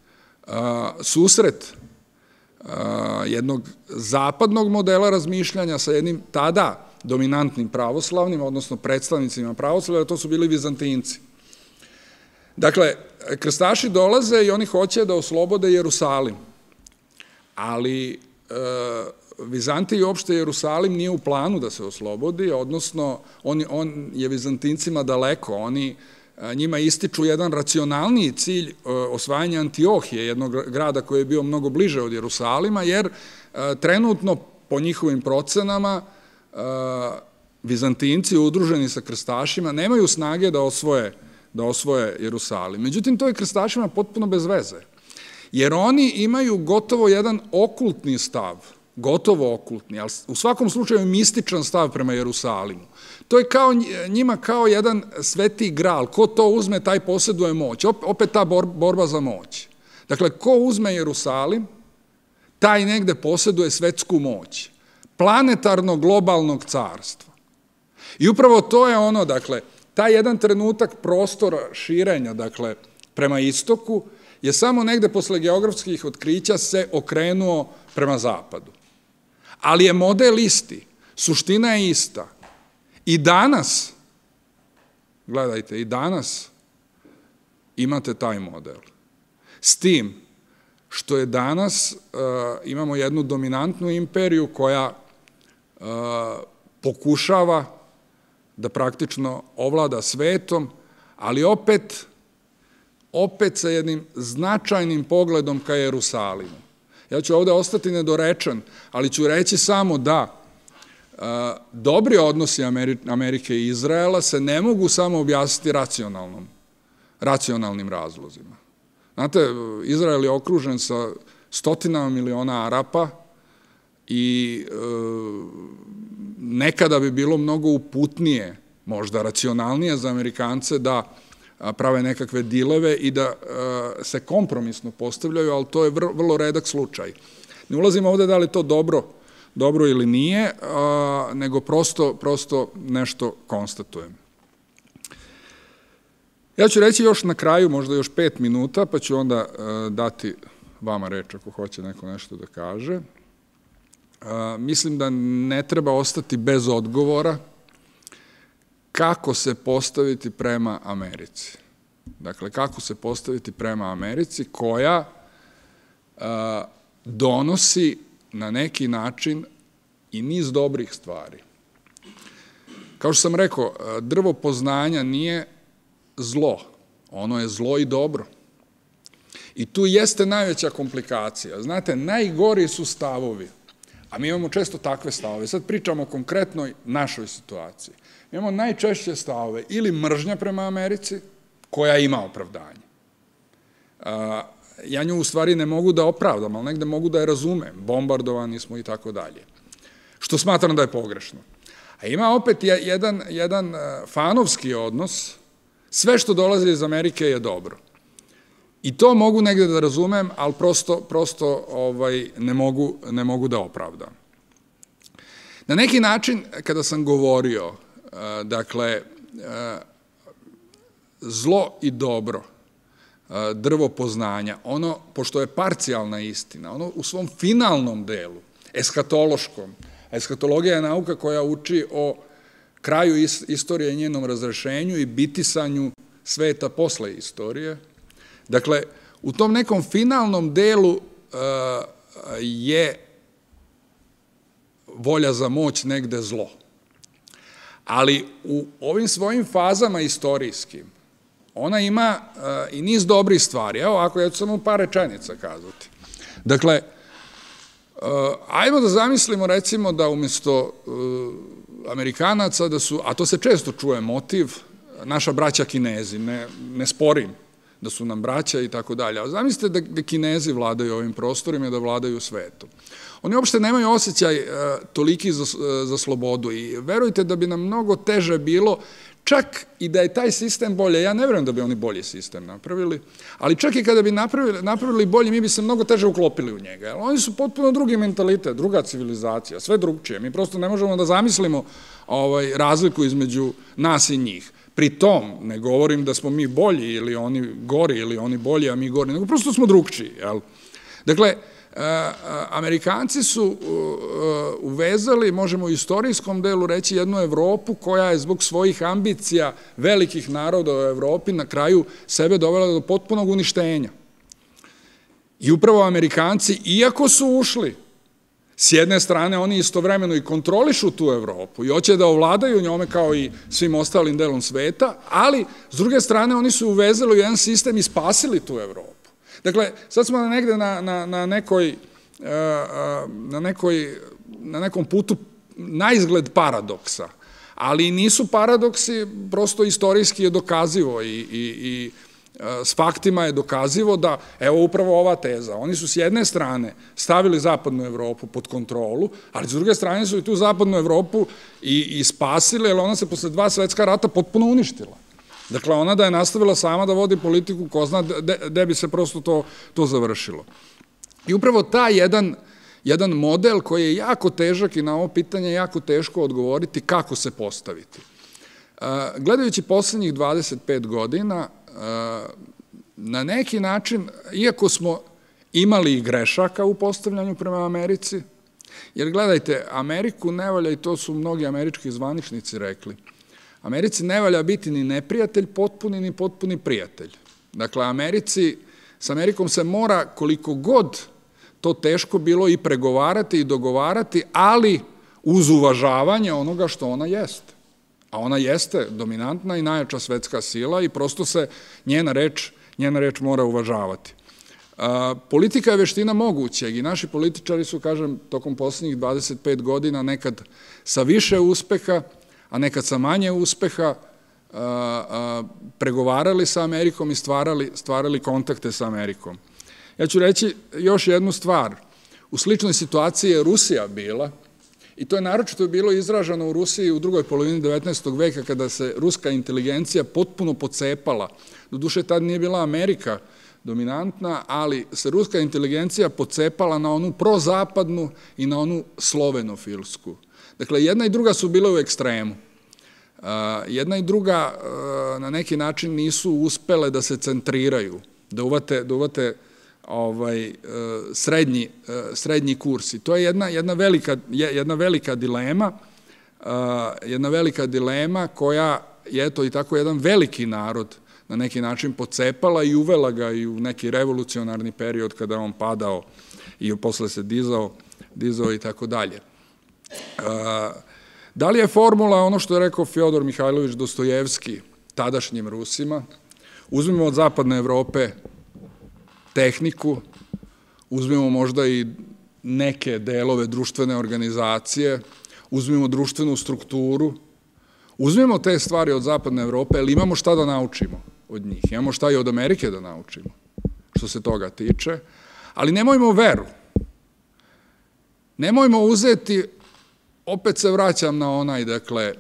susret jednog zapadnog modela razmišljanja sa jednim tada dominantnim pravoslavnim, odnosno predstavnicima pravoslavlja, to su bili Vizantinci. Dakle, krstaši dolaze i oni hoće da oslobode Jerusalim, ali Vizantiji uopšte Jerusalim nije u planu da se oslobodi, odnosno on je Vizantincima daleko, oni njima ističu jedan racionalniji cilj osvajanja Antiohije, jednog grada koji je bio mnogo bliže od Jerusalima, jer trenutno po njihovim procenama Vizantinci udruženi sa krstašima nemaju snage da osvoje da osvoje Jerusalim. Međutim, to je krstašima potpuno bez veze, jer oni imaju gotovo jedan okultni stav, gotovo okultni, ali u svakom slučaju mističan stav prema Jerusalimu. To je kao, njima kao jedan sveti gral, ko to uzme, taj posjeduje moć, opet ta borba za moć. Dakle, ko uzme Jerusalim, taj negde posjeduje svetsku moć, planetarno globalnog carstva. I upravo to je ono, dakle, taj jedan trenutak prostora širenja, dakle, prema istoku, je samo negde posle geografskih otkrića se okrenuo prema zapadu. Ali je model isti, suština je ista. I danas, gledajte, i danas imate taj model. S tim što je danas, imamo jednu dominantnu imperiju koja pokušava da praktično ovlada svetom, ali opet, opet sa jednim značajnim pogledom ka Jerusalimu. Ja ću ovde ostati nedorečen, ali ću reći samo da dobri odnosi Amerike i Izraela se ne mogu samo objasniti racionalnim razlozima. Znate, Izrael je okružen sa stotinama miliona Arapa i nekada bi bilo mnogo uputnije, možda racionalnije za Amerikance da prave nekakve dileve i da se kompromisno postavljaju, ali to je vrlo redak slučaj. Ne ulazimo ovde da li to dobro, dobro ili nije, nego prosto, prosto nešto konstatujem. Ja ću reći još na kraju, možda još pet minuta, pa ću onda dati vama reč ako hoće neko nešto da kaže. Mislim da ne treba ostati bez odgovora kako se postaviti prema Americi. Dakle, kako se postaviti prema Americi koja donosi na neki način i niz dobrih stvari. Kao što sam rekao, drvo poznanja nije zlo, ono je zlo i dobro. I tu jeste najveća komplikacija. Znate, najgori su stavovi, a mi imamo često takve stavove. Sad pričamo o konkretnoj našoj situaciji. Mi imamo najčešće stavove ili mržnja prema Americi, koja ima opravdanje. Ja nju u stvari ne mogu da opravdam, ali negde mogu da je razumem. Bombardovani smo i tako dalje. Što smatram da je pogrešno. A ima opet jedan, jedan fanovski odnos, sve što dolazi iz Amerike je dobro. I to mogu negde da razumem, ali prosto, prosto ovaj, ne, mogu, ne mogu da opravdam. Na neki način, kada sam govorio, dakle, zlo i dobro, drvo poznanja, ono, pošto je parcijalna istina, ono u svom finalnom delu, eskatološkom, eskatologija je nauka koja uči o kraju istorije i njenom razrešenju i bitisanju sveta posle istorije. Dakle, u tom nekom finalnom delu je volja za moć negde zlo. Ali u ovim svojim fazama istorijskim, ona ima i niz dobrih stvari. Evo, ako ja ću samo par rečenica kazati. Dakle, ajmo da zamislimo recimo da umjesto Amerikanaca, da su, a to se često čuje motiv, naša braća Kinezi, ne sporim da su nam braća i tako dalje, ali zamislite da Kinezi vladaju ovim prostorima i da vladaju svetom. Oni uopšte nemaju osjećaj toliki za slobodu i verujte da bi nam mnogo teže bilo, čak i da je taj sistem bolje, ja ne verujem da bi oni bolji sistem napravili, ali čak i kada bi napravili bolje, mi bi se mnogo teže uklopili u njega. Oni su potpuno drugi mentalitet, druga civilizacija, sve drugčije. Mi prosto ne možemo da zamislimo razliku između nas i njih. Pri tom, ne govorim da smo mi bolji ili oni gori ili oni bolji, a mi gori, nego prosto smo drugčiji. Dakle, Amerikanci su uvezali, možemo u istorijskom delu reći, jednu Evropu koja je zbog svojih ambicija velikih naroda u Evropi na kraju sebe dovela do potpunog uništenja. I upravo Amerikanci, iako su ušli, s jedne strane oni istovremeno i kontrolišu tu Evropu i hoće da ovladaju njome kao i svim ostalim delom sveta, ali s druge strane oni su uvezali u jedan sistem i spasili tu Evropu. Dakle, sad smo negde na, na, na, nekoj, na, nekoj, na nekom putu na izgled paradoksa, ali nisu paradoksi, prosto istorijski je dokazivo i, i, i s faktima je dokazivo da, evo upravo ova teza, oni su s jedne strane stavili zapadnu Evropu pod kontrolu, ali s druge strane su i tu zapadnu Evropu i, i spasili, jer ona se posle dva svetska rata potpuno uništila. Dakle, ona da je nastavila sama da vodi politiku, ko zna gde bi se prosto to, to završilo. I upravo taj jedan, jedan model koji je jako težak i na ovo pitanje jako teško odgovoriti kako se postaviti. Gledajući poslednjih dvadeset pet godina, na neki način, iako smo imali i grešaka u postavljanju prema Americi, jer gledajte, Ameriku ne valja, i to su mnogi američki zvaničnici rekli, Americi ne valja biti ni neprijatelj potpuni, ni potpuni prijatelj. Dakle, Americi, s Amerikom se mora koliko god to teško bilo i pregovarati i dogovarati, ali uz uvažavanje onoga što ona jeste. A ona jeste dominantna i najjača svetska sila i prosto se njena reč, njena reč mora uvažavati. Politika je veština mogućeg i naši političari su, kažem, tokom poslednjih dvadeset pet godina nekad sa više uspeha, a nekad sa manje uspeha pregovarali sa Amerikom i stvarali, stvarali kontakte sa Amerikom. Ja ću reći još jednu stvar. U sličnoj situaciji je Rusija bila, i to je naročito bilo izraženo u Rusiji u drugoj polovini devetnaestog veka, kada se ruska inteligencija potpuno pocepala. Doduše, tad nije bila Amerika dominantna, ali se ruska inteligencija pocepala na onu prozapadnu i na onu slovenofilsku. Dakle, jedna i druga su bile u ekstremu. Jedna i druga na neki način nisu uspele da se centriraju, da uvate, da uvate ovaj, srednji, srednji kurs. I to je jedna, jedna, velika, jedna velika dilema, jedna velika dilema koja je eto i tako jedan veliki narod na neki način pocepala i uvela ga i u neki revolucionarni period kada on padao i posle se dizao, dizao i tako dalje. Da li je formula ono što je rekao Fjodor Mihajlović Dostojevski tadašnjim Rusima? Uzmimo od zapadne Evrope tehniku, uzmimo možda i neke delove društvene organizacije, uzmimo društvenu strukturu, uzmimo te stvari od zapadne Evrope, ali imamo šta da naučimo od njih, imamo šta i od Amerike da naučimo, što se toga tiče, ali nemojmo veru, nemojmo uzeti, opet se vraćam na onaj, dakle,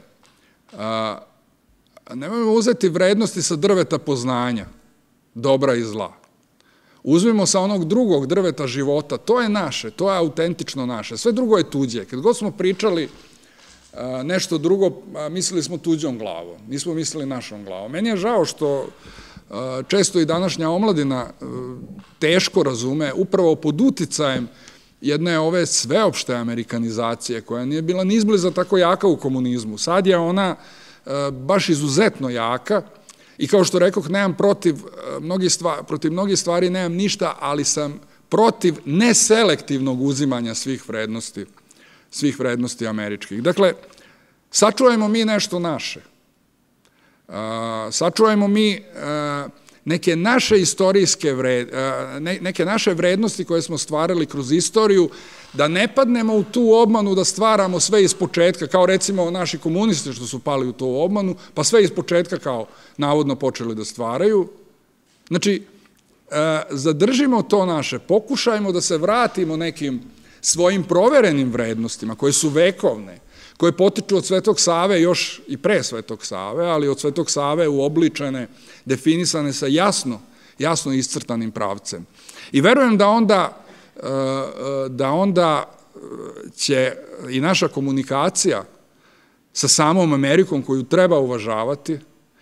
nemojmo uzeti vrednosti sa drveta poznanja, dobra i zla. Uzmimo sa onog drugog drveta života, to je naše, to je autentično naše, sve drugo je tuđe. Kad god smo pričali nešto drugo, mislili smo tuđom glavom, nismo mislili našom glavom. Meni je žao što često i današnja omladina teško razume, upravo pod uticajem jedne ove sveopšte amerikanizacije, koja nije bila ni izbliza tako jaka u komunizmu. Sad je ona baš izuzetno jaka i kao što rekoh, nemam protiv mnogih stvari, protiv mnogih stvari nemam ništa, ali sam protiv neselektivnog uzimanja svih vrednosti, svih vrednosti američkih. Dakle, sačuvajmo mi nešto naše. Sačuvajmo mi neke naše istorijske vrednosti, neke naše vrednosti koje smo stvarali kroz istoriju, da ne padnemo u tu obmanu da stvaramo sve iz početka, kao recimo naši komunisti što su pali u tu obmanu, pa sve iz početka kao navodno počeli da stvaraju. Znači, zadržimo to naše, pokušajmo da se vratimo nekim svojim proverenim vrednostima, koje su vekovne, koje potiču od Svetog Save, još i pre Svetog Save, ali od Svetog Save uobličene, definisane sa jasno, jasno iscrtanim pravcem. I verujem da onda, da onda će i naša komunikacija sa samom Amerikom, koju treba uvažavati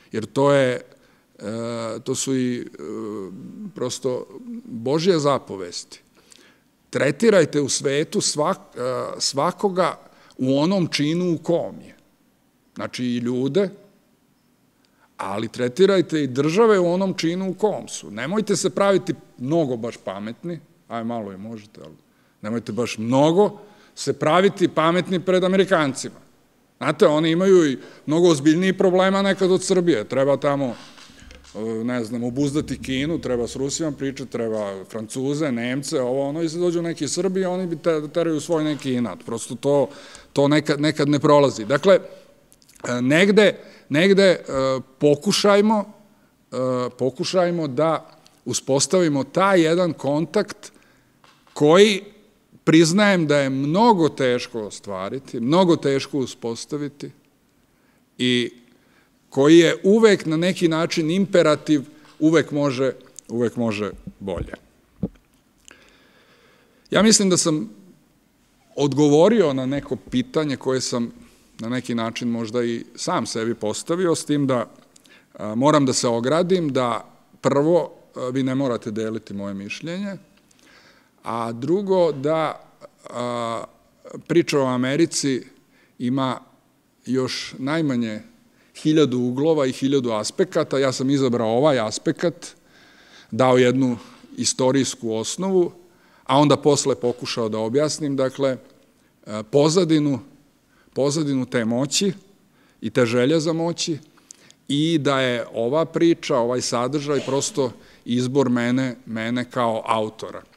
jer to je, to su i prosto Božje zapovesti. Tretirajte u svetu svakoga u onom činu u kom je. Znači i ljude, ali tretirajte i države u onom činu u kom su. Nemojte se praviti mnogo baš pametni, aj malo i možete, ali nemojte baš mnogo se praviti pametni pred Amerikancima. Znate, oni imaju i mnogo ozbiljnijih problema nekad od Srbije. Treba tamo, ne znam, obuzdati Kinu, treba s Rusijom pričati, treba Francuze, Nemce, ovo, ono, i se dođu neki Srbi, oni bi teraju svoj neki inat. Prosto to, to nekad, nekad ne prolazi. Dakle, negde, negde pokušajmo, pokušajmo da uspostavimo taj jedan kontakt koji, priznajem da je mnogo teško ostvariti, mnogo teško uspostaviti i koji je uvek na neki način imperativ, uvek može, uvek može bolje. Ja mislim da sam odgovorio na neko pitanje koje sam na neki način možda i sam sebi postavio, s tim da moram da se ogradim, da prvo, vi ne morate deliti moje mišljenje, a drugo, da priča o Americi ima još najmanje hiljadu uglova i hiljadu aspekata. Ja sam izabrao ovaj aspekat, dao jednu istorijsku osnovu, a onda posle pokušao da objasnim, dakle, pozadinu, pozadinu te moći i te želje za moći i da je ova priča, ovaj sadržaj prosto izbor mene, mene kao autora.